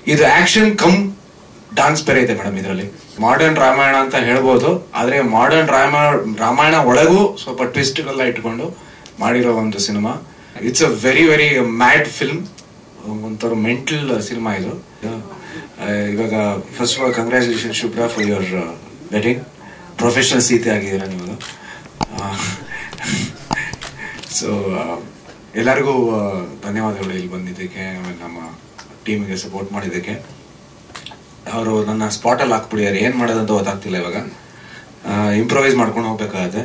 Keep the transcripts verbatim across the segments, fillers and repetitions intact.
ಇದು action come dance ಬೇರೆ ಇದೆ ಮೇಡಮ್ ಇದರಲ್ಲಿ. ಮಾಡರ್ನ್ ರಾಮಾಯಣ ಅಂತ ಹೇಳ್ಬೋದು, ಆದ್ರೆ ಮಾಡರ್ನ್ ರಾಮಾಯಣ ರಾಮಾಯಣ ಒಳಗೂ ಸ್ವಲ್ಪ ಟ್ವಿಸ್ಟ್ ಎಲ್ಲ ಇಟ್ಕೊಂಡು ಮಾಡಿರೋ ಒಂದು cinema. It's a very very mad film, ಒಂಥರ ಮೆಂಟಲ್ ಸಿನಿಮಾ ಇದು. ಇವಾಗ first of all congratulation Shubhra for your wedding. Professional Sita ಆಗಿದ್ದೀರಾ ನೀವು. ಸೊ ಎಲ್ಲರಿಗೂ ಧನ್ಯವಾದಗಳು ಇಲ್ಲಿ ಬಂದಿದ್ದಕ್ಕೆ, ಆಮೇಲೆ ನಮ್ಮ ಟೀಮಿಗೆ ಸಪೋರ್ಟ್ ಮಾಡಿದ್ದಕ್ಕೆ. ಅವರು ನನ್ನ ಸ್ಪಾಟಲ್ಲಿ ಹಾಕ್ಬಿಡಿದ್ದಾರೆ, ಏನು ಮಾಡೋದಂತ ಗೊತ್ತಾಗ್ತಿಲ್ಲ ಇವಾಗ. ಇಂಪ್ರೊವೈಸ್ ಮಾಡ್ಕೊಂಡು ಹೋಗ್ಬೇಕಾಗತ್ತೆ.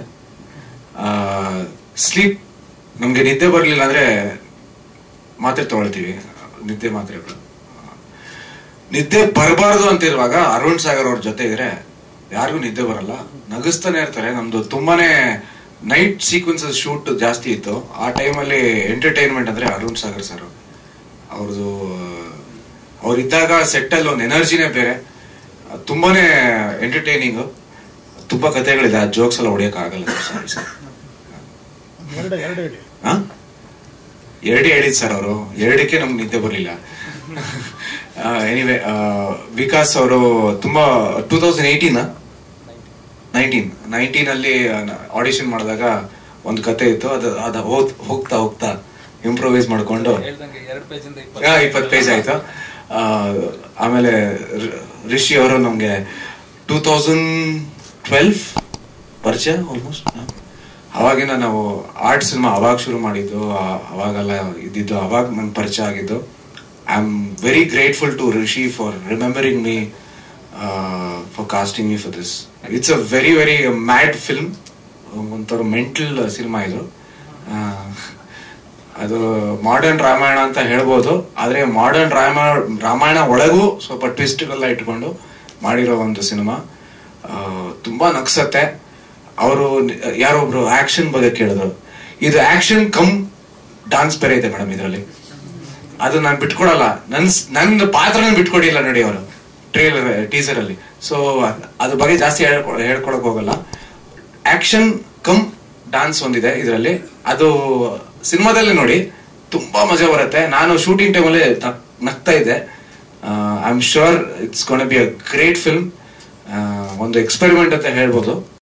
ಸ್ಲೀಪ್ ನಮಗೆ ನಿದ್ದೆ ಬರಲಿಲ್ಲ ಅಂದರೆ ಮಾತ್ರೆ ತಗೊಳ್ತೀವಿ, ನಿದ್ದೆ ಮಾತ್ರೆಗಳು. ನಿದ್ದೆ ಬರಬಾರ್ದು ಅಂತಿರುವಾಗ ಅರುಣ್ ಸಾಗರ್ ಅವ್ರ ಜೊತೆ ಇದ್ರೆ ಯಾರಿಗೂ ನಿದ್ದೆ ಬರಲ್ಲ, ನಗಿಸ್ತಾನೆ ಇರ್ತಾರೆ. ನಮ್ದು ತುಂಬಾನೇ ನೈಟ್ ಸೀಕ್ವೆನ್ಸಸ್ ಶೂಟ್ ಜಾಸ್ತಿ ಇತ್ತು. ಆ ಟೈಮಲ್ಲಿ ಎಂಟರ್ಟೈನ್ಮೆಂಟ್ ಅಂದ್ರೆ ಅರುಣ್ ಸಾಗರ್ ಸರ್ ಅವ್ರದ್ದು. ಅವ್ರಿದ್ದಾಗ ಸೆಟ್ಟಲ್ಲಿ ಒಂದು ಎನರ್ಜಿನೇ ಬೇರೆ, ತುಂಬಾನೇ ಎಂಟರ್ಟೈನಿಂಗು. ತುಂಬಾ ಕಥೆಗಳಿದೆ, ಆ ಜೋಕ್ಸ್ ಎಲ್ಲ ಹೊಡಿಯಕ್ ಆಗಲ್ಲ ಸಾರಿ ಸರ್. ಎರಡೇ ಹೇಳಿದ್ ಸರ್ ಅವರು, ಎರಡಕ್ಕೆ ನಮ್ಗೆ ನಿದ್ದೆ ಬರಲಿಲ್ಲ. ಎನಿವೆ ವಿಕಾಸ್ ಅವರು ತುಂಬಾ two thousand eighteen nineteen nineteen ಅಲ್ಲಿ ಆಡಿಷನ್ ಮಾಡಿದಾಗ ಒಂದು ಕತೆ ಇತ್ತು, ಅದು ಅದು ಹೋಗ್ತಾ ಹೋಗ್ತಾ ಇಂಪ್ರೊವೈಸ್ ಮಾಡ್ಕೊಂಡು ಇಪ್ಪತ್ತು ಪೇಜ್ ಆಯ್ತು. ಆಮೇಲೆ ರಿಷಿ ಅವರು ನಮ್ಗೆ ಟೂ ತೌಸಂಡ್ ಟ್ವೆಲ್ವ್ ಪರಿಚಯ ಆಲ್ಮೋಸ್ಟ್. ಅವಾಗಿನ ನಾವು ಆರ್ಟ್ ಸಿನಿಮಾ ಅವಾಗ ಶುರು ಮಾಡಿದ್ದು, ಅವಾಗೆಲ್ಲ ಇದ್ದಿದ್ದು, ಅವಾಗ ನಮ್ಗೆ ಪರಿಚಯ ಆಗಿದ್ದು. I am very grateful to Rishi for remembering me, for casting me for this. It's a very very mad film, ಒಂಥರ ಮೆಂಟಲ್ ಸಿನಿಮಾ ಇದು. ಅದು ಮಾಡರ್ನ್ ರಾಮಾಯಣ ಅಂತ ಹೇಳ್ಬೋದು, ಆದ್ರೆ ಮಾಡರ್ನ್ ರಾಮಾಯಣ ರಾಮಾಯಣ ಒಳಗೂ ಸ್ವಲ್ಪ ಟ್ವಿಸ್ಟ್ ಎಲ್ಲ ಇಟ್ಕೊಂಡು ಮಾಡಿರೋ ಒಂದು ಸಿನಿಮಾ. ತುಂಬಾ ನಗ್ಸತ್ತೆ. ಅವರು ಯಾರೊಬ್ರು ಆಕ್ಷನ್ ಬಗ್ಗೆ ಕೇಳಿದ್ರು, ಇದು ಆಕ್ಷನ್ ಕಮ್ ಡಾನ್ಸ್ ಬೇರೆ ಇದೆ ಮೇಡಮ್ ಇದರಲ್ಲಿ. ಅದು ನಾನು ಬಿಟ್ಕೊಡಲ್ಲ, ನನ್ ನನ್ನ ಪಾತ್ರನ ಬಿಟ್ಕೊಡಿಲ್ಲ ನೋಡಿ ಅವರು ಟ್ರೇಲರ್ ಟೀಸರ್ ಅಲ್ಲಿ. ಸೊ ಅದ್ರ ಬಗ್ಗೆ ಜಾಸ್ತಿ ಹೇಳ್ಕೊಳಕ್ ಹೋಗಲ್ಲ. ಆಕ್ಷನ್ ಕಮ್ ಡಾನ್ಸ್ ಒಂದಿದೆ ಇದರಲ್ಲಿ, ಅದು ಸಿನಿಮಾದಲ್ಲಿ ನೋಡಿ ತುಂಬಾ ಮಜಾ ಬರುತ್ತೆ. ನಾನು ಶೂಟಿಂಗ್ ಟೈಮಲ್ಲಿ ನಗ್ತಾ ಇದ್ದೆ. I am sure it's gonna be a great film. ಒಂದು ಎಕ್ಸ್ಪೆರಿಮೆಂಟ್ ಅಂತ ಹೇಳ್ಬೋದು.